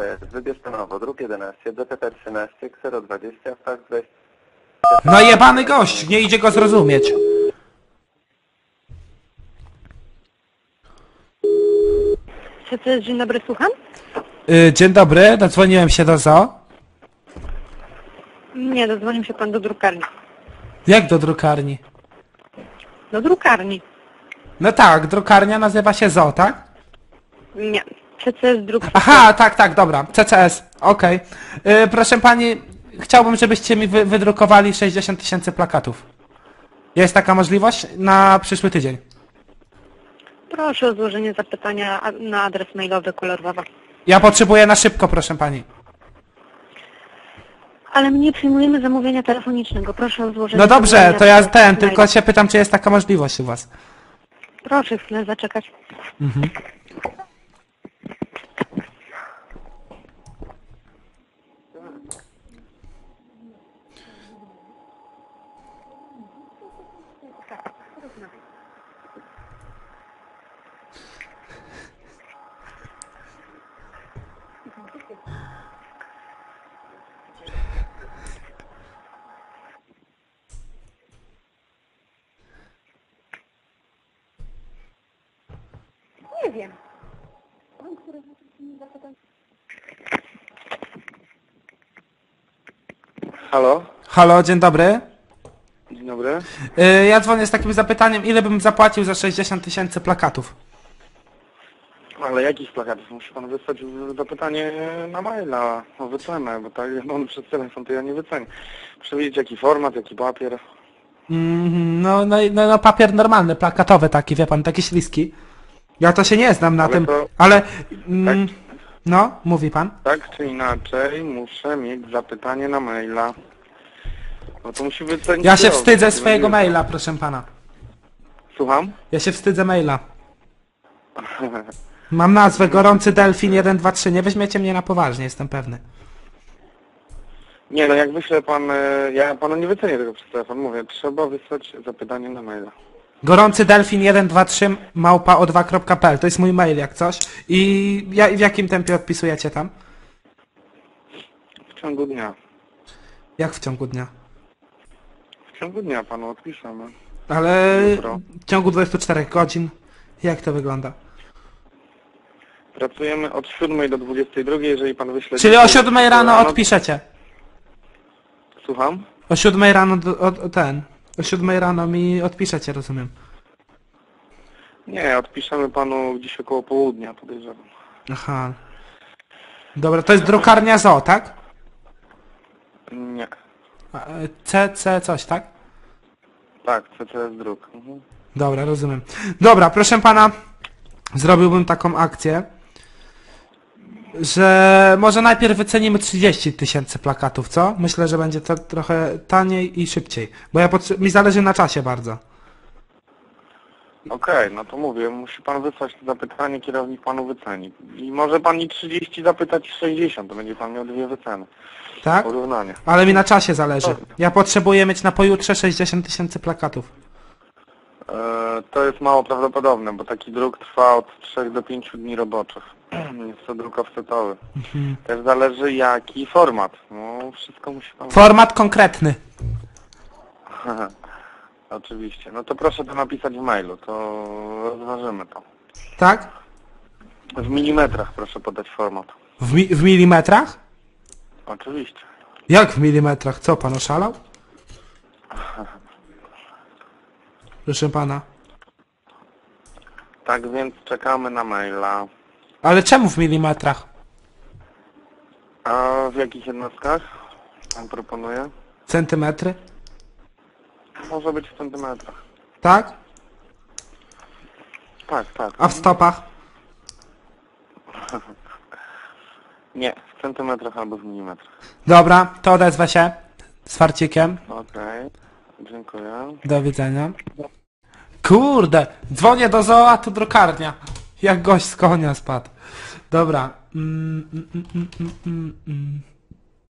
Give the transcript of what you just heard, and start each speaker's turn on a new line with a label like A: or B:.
A: jest. Wybierz panowo. Druk 11, DPP 13, ksero 20, fakt 20.
B: No jebany gość, nie idzie go zrozumieć.
C: CCS, dzień dobry, słucham?
B: Dzień dobry, dodzwoniłem się do ZOO.
C: Nie, dodzwonił się pan do drukarni.
B: Jak do drukarni?
C: Do drukarni.
B: No tak, drukarnia nazywa się ZOO, tak?
C: Nie, CCS druk.
B: Aha, tak, dobra, CCS, okej. Proszę pani, chciałbym, żebyście mi wydrukowali 60 000 plakatów. Jest taka możliwość na przyszły tydzień?
C: Proszę o złożenie zapytania na adres mailowy Kolor Wawa.
B: Ja potrzebuję na szybko, proszę pani.
C: Ale my nie przyjmujemy zamówienia telefonicznego. Proszę o złożenie.
B: No dobrze,
C: zamówienia
B: to ja
C: na adres
B: tylko
C: mailowy.
B: się pytam, czy jest taka możliwość u was.
C: Proszę chwilę zaczekać. Nie wiem.
A: Halo?
B: Halo, dzień dobry.
A: Dzień dobry.
B: Ja dzwonię z takim zapytaniem, ile bym zapłacił za 60 000 plakatów?
A: Ale jakich plakatów? Musi pan wysłać zapytanie na maila o wycenę, bo tak jak on przez telefon to ja nie wycenię. Muszę wiedzieć jaki format, jaki papier.
B: No, papier normalny, plakatowy taki, wie pan, takie śliski. Ja to się nie znam na
A: Ale
B: tym,
A: to-
B: ale...
A: Tak?
B: No, mówi pan.
A: Tak czy inaczej muszę mieć zapytanie na maila. No to musi wycenić...
B: Ja się
A: kierowca,
B: wstydzę
A: nie
B: swojego
A: będzie-
B: maila, proszę pana.
A: Słucham?
B: Ja się wstydzę maila. Mam nazwę Gorący Delfin 123, nie weźmiecie mnie na poważnie, jestem pewny.
A: Nie no, jak wyśle pan... Ja panu nie wycenię tego przez telefon, mówię. Trzeba wysłać zapytanie na maila.
B: Gorący Delfin 123 @o2.pl, to jest mój mail jak coś. I w jakim tempie odpisujecie tam?
A: W ciągu dnia.
B: Jak w ciągu dnia?
A: W ciągu dnia panu odpiszemy.
B: Ale
A: Jutro.
B: w ciągu 24 godzin? Jak to wygląda?
A: Pracujemy od 7 do 22, jeżeli pan wyśle...
B: Czyli o 7 rano odpiszecie.
A: Słucham?
B: O 7 rano o 7 rano mi odpiszecie, rozumiem.
A: Nie, odpiszemy panu gdzieś około południa, podejrzewam.
B: Aha. Dobra, to jest drukarnia ZOO, tak?
A: Nie.
B: CC coś, tak?
A: Tak, CCS druk. Mhm.
B: Dobra, rozumiem. Dobra, proszę pana, zrobiłbym taką akcję, że może najpierw wycenimy 30 000 plakatów, co? Myślę, że będzie to trochę taniej i szybciej, bo mi zależy na czasie bardzo.
A: Okej, no to mówię, musi pan wysłać to zapytanie, kierownik panu wyceni. I może pan nie 30 zapytać 60, to będzie pan miał dwie wyceny.
B: Tak?
A: Porównanie.
B: Ale mi na czasie zależy. Ja potrzebuję mieć na pojutrze 60 000 plakatów.
A: To jest mało prawdopodobne, bo taki druk trwa od 3 do 5 dni roboczych. Jest to druk offsetowy. Też zależy jaki format. No, wszystko musi pan...
B: Format konkretny.
A: Oczywiście. No to proszę to napisać w mailu, to rozważymy to.
B: Tak?
A: W milimetrach proszę podać format.
B: W milimetrach?
A: Oczywiście.
B: Jak w milimetrach? Co, pan oszalał? Proszę pana.
A: Tak więc czekamy na maila.
B: Ale czemu w milimetrach?
A: A w jakich jednostkach pan proponuje?
B: Centymetry?
A: Może być w centymetrach.
B: Tak?
A: Tak, tak.
B: A w stopach?
A: Nie, w centymetrach albo w milimetrach.
B: Dobra, to odezwę się z farcikiem.
A: Okej. Dziękuję.
B: Do widzenia. Kurde, dzwonię do ZOO, a tu drukarnia. Jak gość z konia spadł. Dobra.